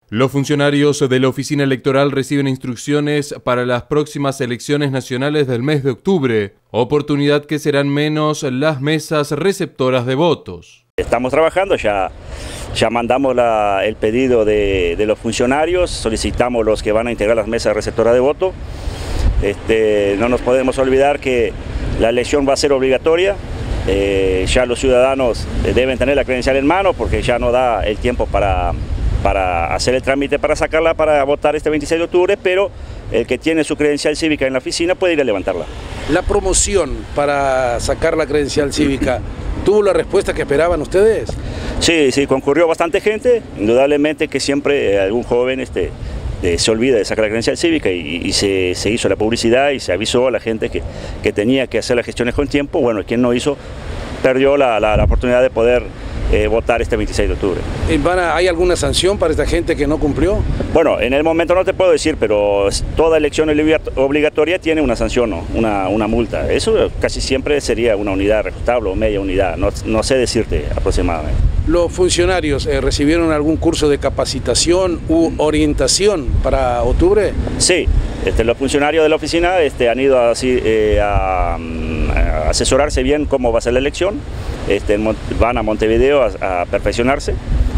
Los funcionarios de la Oficina Electoral reciben instrucciones para las próximas elecciones nacionales del mes de octubre, oportunidad que serán menos las mesas receptoras de votos. Estamos trabajando, ya mandamos el pedido de los funcionarios, solicitamos los que van a integrar las mesas receptoras de voto. No nos podemos olvidar que la elección va a ser obligatoria. Ya los ciudadanos deben tener la credencial en mano porque ya no da el tiempo para hacer el trámite para sacarla para votar este 26 de octubre, pero el que tiene su credencial cívica en la oficina puede ir a levantarla. La promoción para sacar la credencial cívica, ¿tuvo la respuesta que esperaban ustedes? Sí, concurrió bastante gente, indudablemente que siempre algún joven se olvida de sacar la credencial cívica y se hizo la publicidad y se avisó a la gente que tenía que hacer las gestiones con tiempo. Bueno, quien no hizo perdió la oportunidad de poder votar este 26 de octubre. ¿Hay alguna sanción para esta gente que no cumplió? Bueno, en el momento no te puedo decir, pero toda elección obligatoria tiene una sanción, ¿no? una multa. Eso casi siempre sería una unidad reajustable o media unidad, no sé decirte aproximadamente. ¿Los funcionarios recibieron algún curso de capacitación u orientación para octubre? Sí, los funcionarios de la oficina han ido así, a asesorarse bien cómo va a ser la elección. Van a Montevideo a perfeccionarse.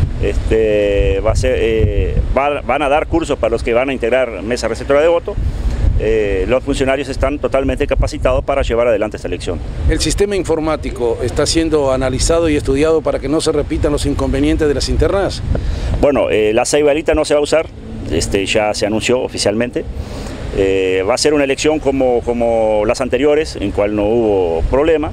Van a dar cursos para los que van a integrar mesa receptora de voto. Los funcionarios están totalmente capacitados para llevar adelante esta elección. ¿El sistema informático está siendo analizado y estudiado para que no se repitan los inconvenientes de las internas? Bueno, la ceibalita no se va a usar, ya se anunció oficialmente. Va a ser una elección como las anteriores, en cual no hubo problema.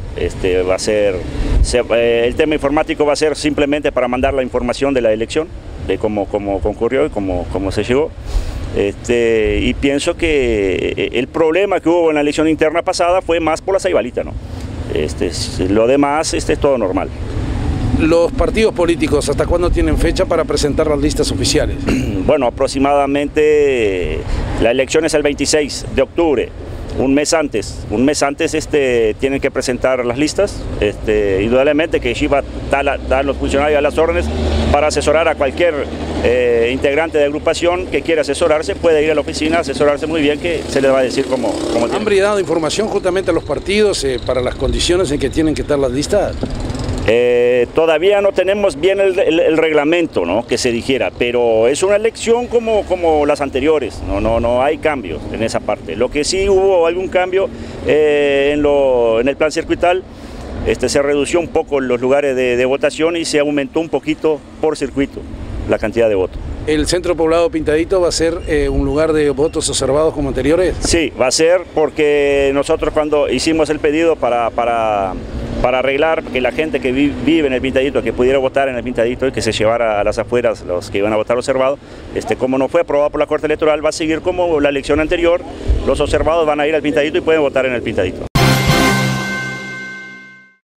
El tema informático va a ser simplemente para mandar la información de la elección, de cómo concurrió y cómo se llegó. Y pienso que el problema que hubo en la elección interna pasada fue más por la ceibalita, ¿no? Lo demás es todo normal. ¿Los partidos políticos hasta cuándo tienen fecha para presentar las listas oficiales? Bueno, aproximadamente la elección es el 26 de octubre, un mes antes tienen que presentar las listas. Indudablemente que Shiva da los funcionarios a las órdenes para asesorar a cualquier integrante de agrupación que quiera asesorarse, puede ir a la oficina, asesorarse muy bien, que se le va a decir cómo ¿Han brindado información justamente a los partidos para las condiciones en que tienen que estar las listas? Todavía no tenemos bien el reglamento, ¿no?, que se dijera, pero es una elección como las anteriores, no hay cambios en esa parte. Lo que sí hubo algún cambio en el plan circuital, se redució un poco los lugares de votación y se aumentó un poquito por circuito la cantidad de votos. ¿El centro poblado Pintadito va a ser un lugar de votos observados como anteriores? Sí, va a ser, porque nosotros cuando hicimos el pedido para arreglar que la gente que vive en el Pintadito, que pudiera votar en el Pintadito y que se llevara a las afueras los que iban a votar observados, como no fue aprobado por la Corte Electoral, va a seguir como la elección anterior, los observados van a ir al Pintadito y pueden votar en el Pintadito.